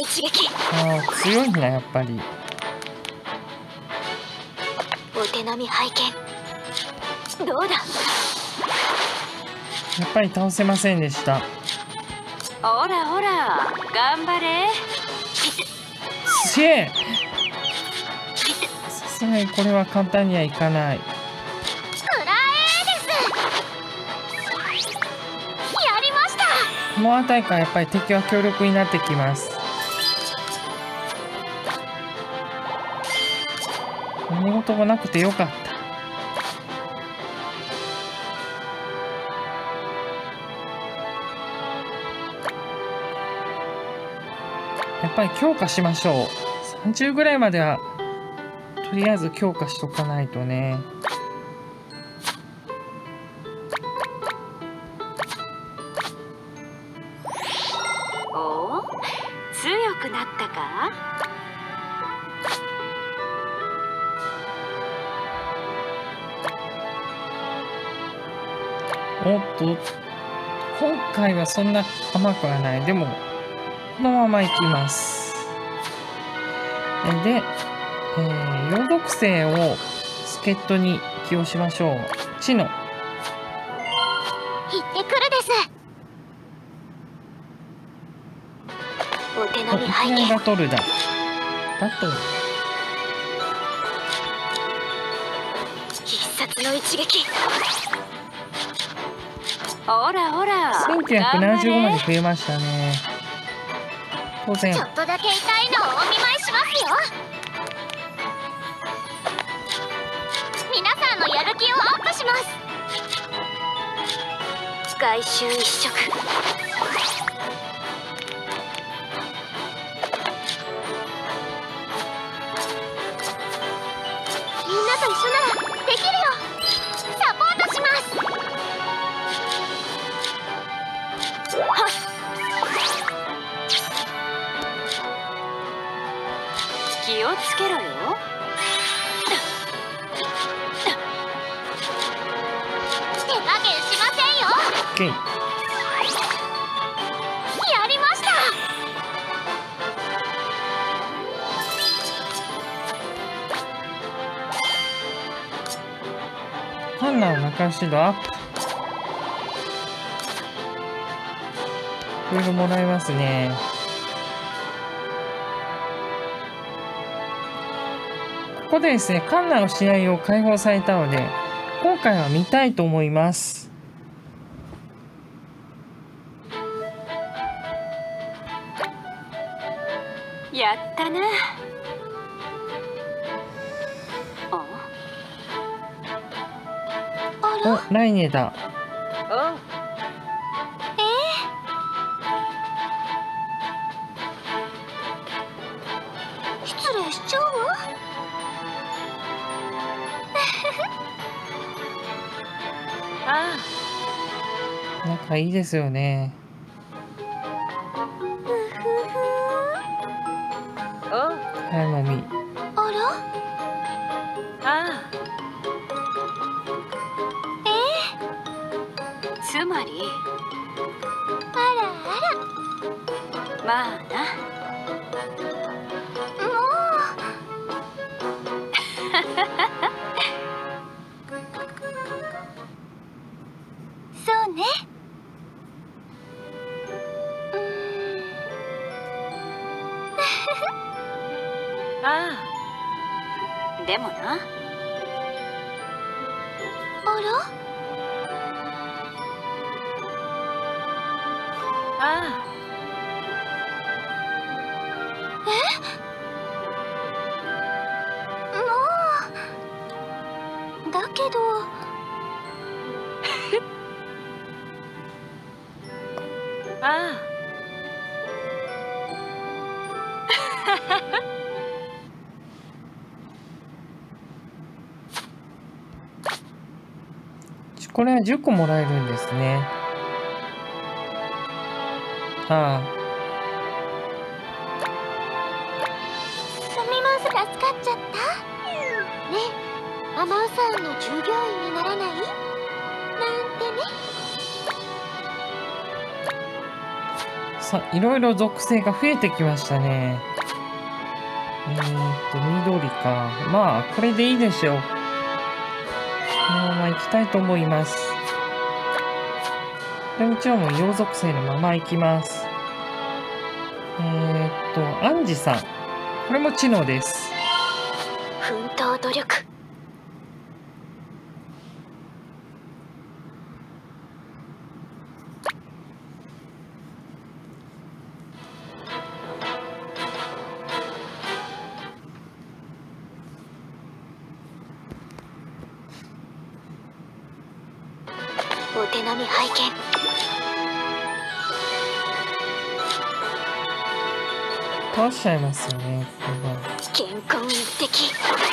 一撃。 ああ、強いんだやっぱり。 お手並み拝見。どうだ。 やっぱり倒せませんでした。 ほらほら、頑張れ。 すげえ。さすがにこれは簡単にはいかない。 くらえです。やりました。 この辺りからやっぱり敵は強力になってきます。何事がなくてよかった。やっぱり強化しましょう。30ぐらいまではとりあえず強化しとかないとね。 おお、強くなったか。 おっと、今回はそんな甘くはない。でもこのままいきます。で、陽属性を助っ人に起用しましょう。知能。 行ってくるです。お手い並みきなり拝見。 バトルだ。バトル。 必殺の一撃。ほらほら。 1975まで増えましたね。当然。 ちょっとだけ痛いのをお見舞いしますよ。皆さんのやる気をアップします。外周一色。みんなと一緒ならできるよ。サポートします。はっ。気をつけろよ。手加減しませんよ。 オッケー。 やりました。 ハンナの中指導アップ。いろいろもらえますね。ここでですね、カンナの試合を解放されたので、今回は見たいと思います。 やったな。 お、ライネだ。 おう。失礼しちゃうわ。ああ。 仲いいですよね。 おう。 早飲み。 あら。ああ。つまり。あらあら。まあな。もう。そうね。ああ。でもな。あら。ああ。もう。だけど。ああ。 これは10個もらえるんですね。ああ。 すみません、助かっちゃった。ねえ、アマウさんの従業員にならない？なんてね。 いろいろ属性が増えてきましたね。緑か。まあこれでいいでしょう。このまま行きたいと思います。でもちろん陽属性のまま行きます。アンジさん。これも知能です。 奮闘努力。お手並み拝見。 倒しちゃいますよね。 健康一滴。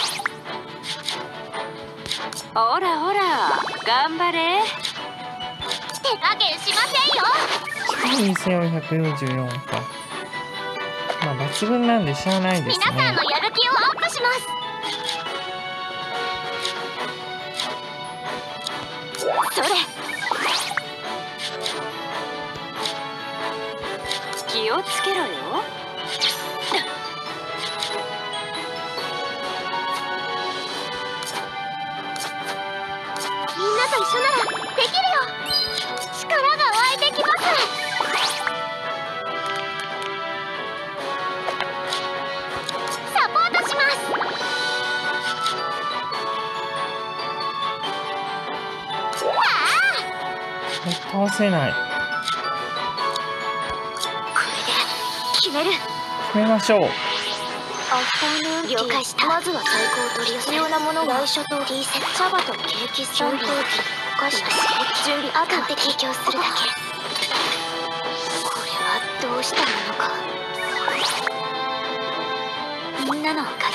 ほらほら頑張れ。手加減しませんよ。 2444か。まあ抜群なんでしゃあないですね。 皆さんのやる気をアップします。それ。気をつけろよ。みんなと一緒ならできるよ。力が湧いてきます。サポートします。 倒せない。 決めましょう。 アフターヌーン了解した。まずは最高を取り寄せ。必要なものが来社とリーセット、茶葉とケーキス、お菓子と準備、あとは提供するだけ。これはどうしたものか。みんなのおかげ。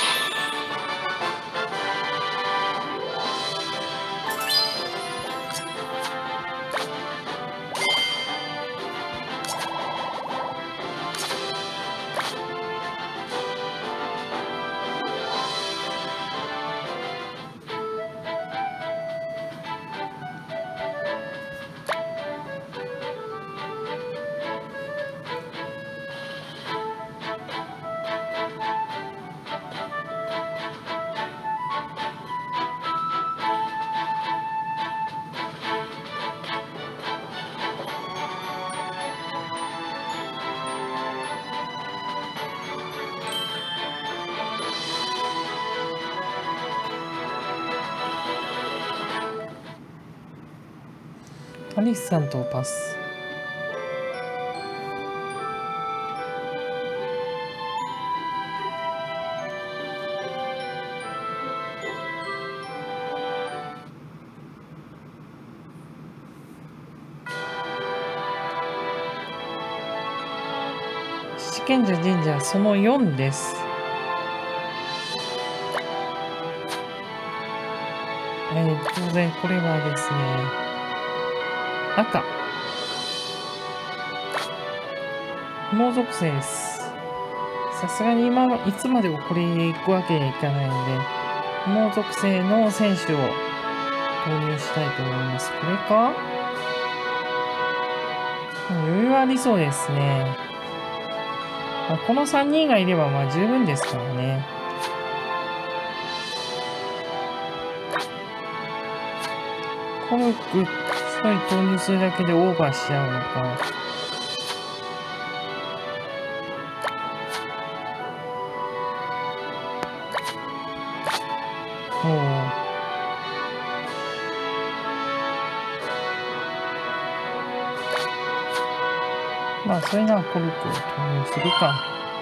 アリスさんとパス。七賢者神社その4です。当然これはですね、赤猛属性です。さすがにいつまでもこれで行くわけにはいかないので、猛属性の選手を投入したいと思います。これか？余裕ありそうですね。この3人がいればまあ十分ですからね。コルク投入するだけでオーバーしちゃうのか。まあそれならコルクを投入するか。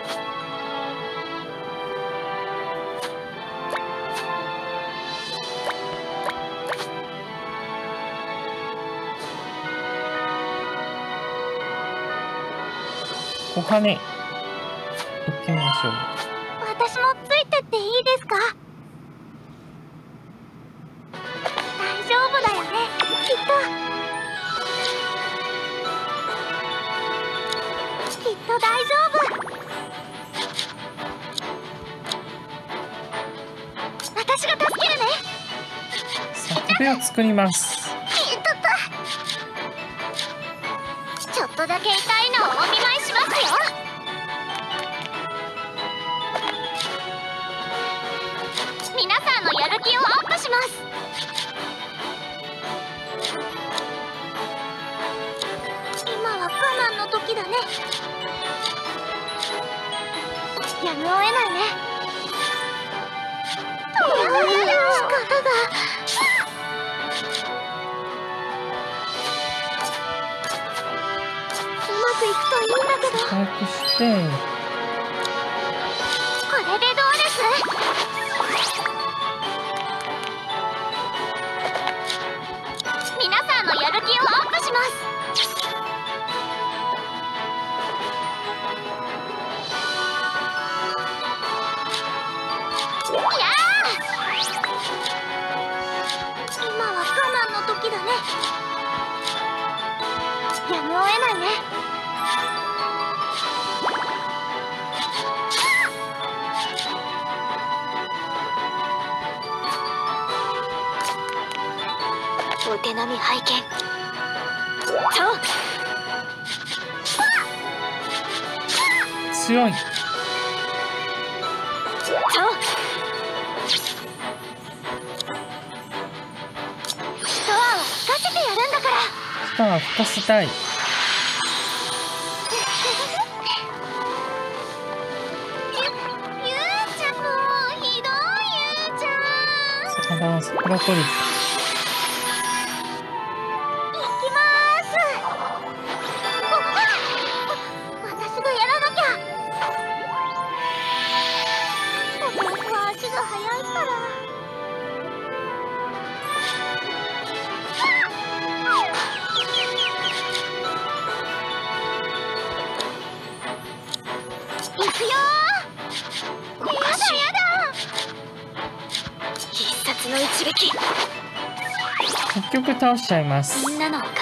お金行ってみましょう。 私もついてっていいですか？大丈夫だよね、きっと大丈夫。私が助けるね。 さあ、壁を作ります。 ちょっととだけ痛いのをお見舞いしますよ。皆さんのやる気をアップします。今は我慢の時だね。やむを得ないね。仕方が。うまくいくといいんだけど。 早くして。 これでどうです？皆さんのやる気をアップします。今は我慢の時だね。やむを得ないね。お手並み拝見。 強い。一泡吹かせたい。 ゆうちゃんもひどい。ゆうちゃん。 バランスプロトリック。 行きます。私がやらなきゃ。お豆腐は足が速いから。行くよー。やだ。必殺の一撃。 結局倒しちゃいます。 みんなのおかげ。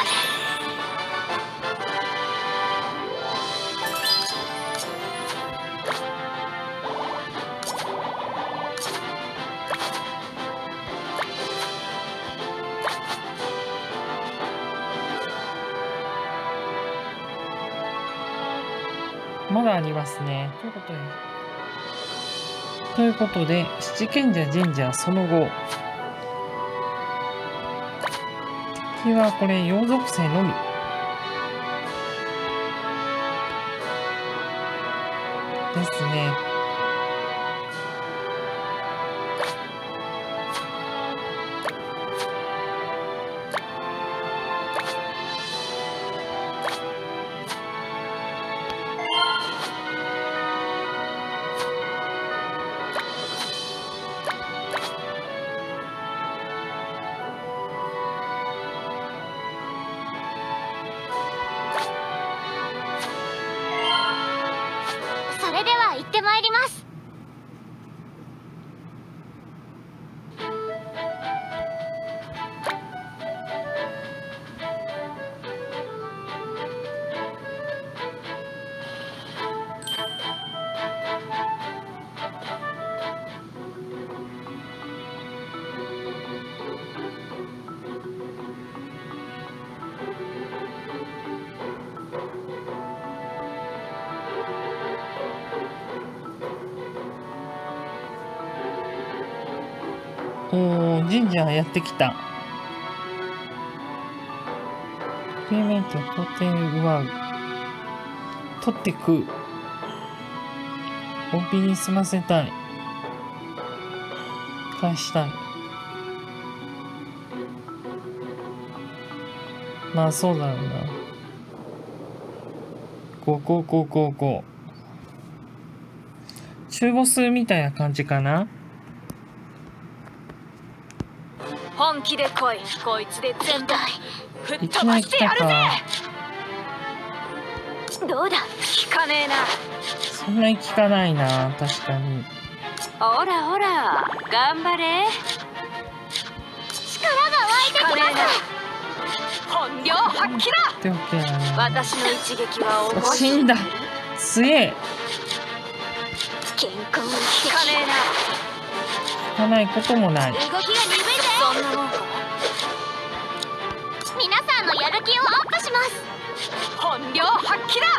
まだありますね。ということで、七賢者神社その後。敵はこれ、妖属性のみ。ですね。 それでは行ってまいります。 おー、神社やってきた。ペイメント、ポテン奪う。取って食う。おびに済ませたい。返したい。まあそうだろうな。5。中ボスみたいな感じかな。 本気で来い。こいつで全部吹っいきなり来飛ばしてやるたか。 ぜ。どうだ、効かねえな。 そんなに効かないな、確かに。 ほらほら、頑張れ。 力が湧いてき効かねえます。 な。本領発揮だ。 で、オッケーな。 私の一撃は重い。 死んだ。強え。 健康を効かねえな。 効かないこともない。 動きが鈍いぜ。 そんなもんか。 皆さんのやる気をアップします。 本領発揮だ。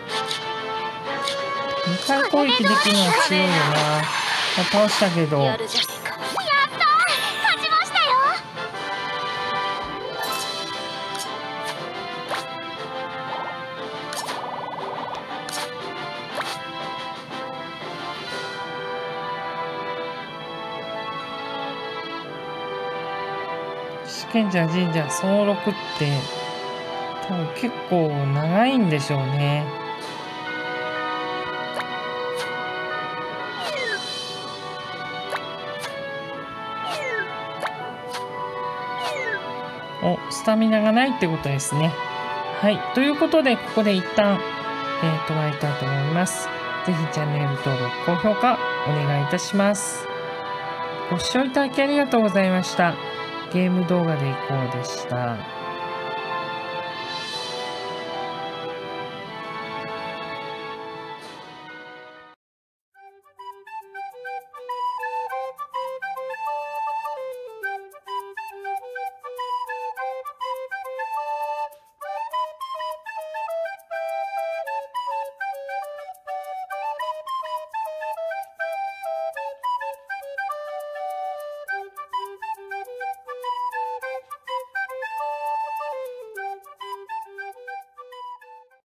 2回攻撃できるのは強いよな。倒したけど。 やるじゃねえか。 やったー、勝ちましたよ。 試験者神社総録って多分結構長いんでしょうね。お、スタミナがないってことですね。はい。ということで、ここで一旦、止まりたいと思います。ぜひチャンネル登録、高評価お願いいたします。ご視聴いただきありがとうございました。ゲーム動画でいこうでした。